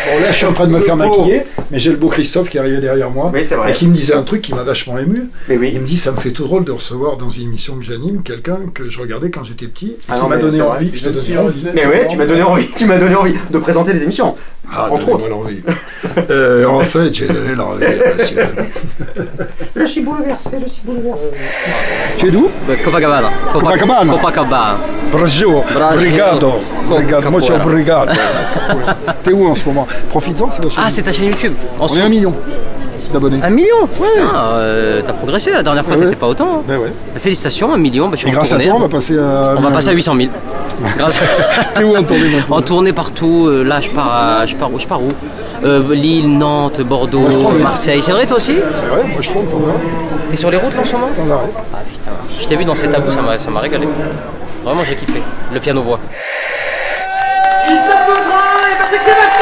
Bon, là, je suis en train de me faire maquiller, mais j'ai le beau Christophe qui arrivait derrière moi et qui me disait un truc qui m'a vachement ému. Oui. Il me dit, ça me fait tout drôle de recevoir dans une émission que j'anime quelqu'un que je regardais quand j'étais petit et qui m'a donné envie. Je te donne envie. Mais ouais, tu m'as donné envie de présenter des émissions. Ah, donnez-moi l'envie. En fait, j'ai donné l'envie. Je suis bouleversé. Tu es d'où? Copacabana. Copacabana. Bravo. Obrigado. Moi, je suis obrigado. T'es où en ce moment? Profites-en, c'est la chaîne. Ah, c'est ta chaîne YouTube. On est 1 million d'abonnés. 1 million? Ouais. T'as progressé la dernière fois, t'étais pas autant. Hein. Ben ouais. Félicitations, 1 million. Bah, je suis et grâce à toi, on va passer à... On va passer à 800 000. Grâce à... T'es où en tournée maintenant? En tournée partout. Là, je pars où? Lille, Nantes, Bordeaux, Marseille. C'est vrai, toi aussi? Ouais, moi je tourne sans arrêt. T'es sur les routes là, en ce moment? Sans arrêt. Ah putain. Je t'ai vu dans cet tabou, ça m'a régalé. Vraiment, j'ai kiffé. Le piano-voix. Christophe Beaugrand et Patrick Sébastien!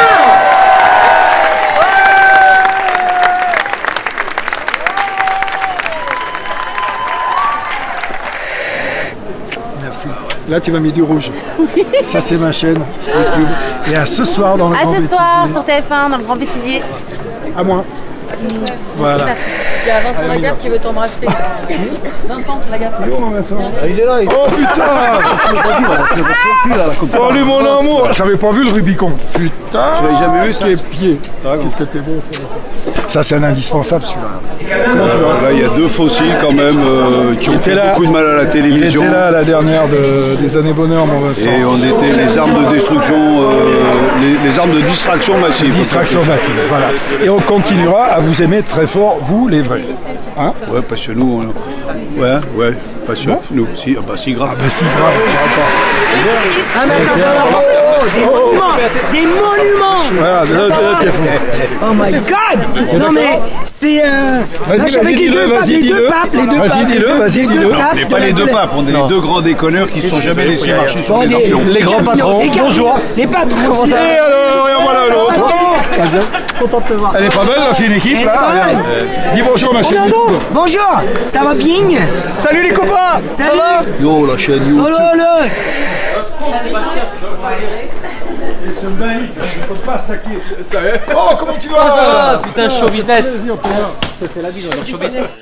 Merci. Là, tu m'as mis du rouge. Ça, c'est ma chaîne YouTube. Et à ce soir dans le Grand Bêtisier. À ce soir sur TF1 dans le Grand Bêtisier. À moi. Voilà. Il y a Vincent Lagaffe qui veut t'embrasser. Vincent Lagaffe. Il est là. Oh putain! Salut mon amour! J'avais pas vu le Rubicon. Putain! Tu l'avais jamais vu ça? Tes pieds. Qu'est-ce que t'es beau ça. Ça, c'est un indispensable celui-là. Comment tu vas? Là, il y a 2 fossiles quand même qui ont fait beaucoup de mal à la télévision. Il était là à la dernière des années bonheur, mon Vincent. Et on était les armes de destruction, les armes de distraction massive. Distraction massive, voilà. Et on continuera à vous aimer très fort, vous les vrais. Hein? Ouais, parce que nous, ouais, parce que nous, si, bah si grave. Ah bah si grave. Ah mais attends, des monuments. Voilà, Oh my god. Non mais c'est Vas-y, dis-le. Vas-y, dis-le. On n'est pas les 2 papes, on est les 2 grands déconneurs qui ne sont jamais laissés marcher sur les arpions. Les grands patrons, bonjour. Les patrons. Et alors, et voilà l'autre. Content de te voir. Elle est pas belle, la fine équipe là. Dis bonjour ma chaîne YouTube. Bonjour, ça va bien? Salut les copains. Salut. Yo, la chaîne YouTube. Oh là là. Et ce mec, je peux pas saquer. Oh, comment tu vas? Ça va, putain, show business. Vas-y, on te voit. Je te fais la bise, on est dans show business.